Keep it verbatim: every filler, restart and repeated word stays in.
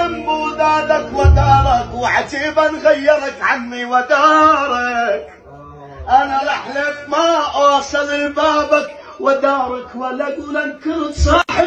من بودادك ودارك، وعجيبا غيرك عمي ودارك. انا لحلف ما اوصل لبابك ودارك، ولا اقول انكرت صاحب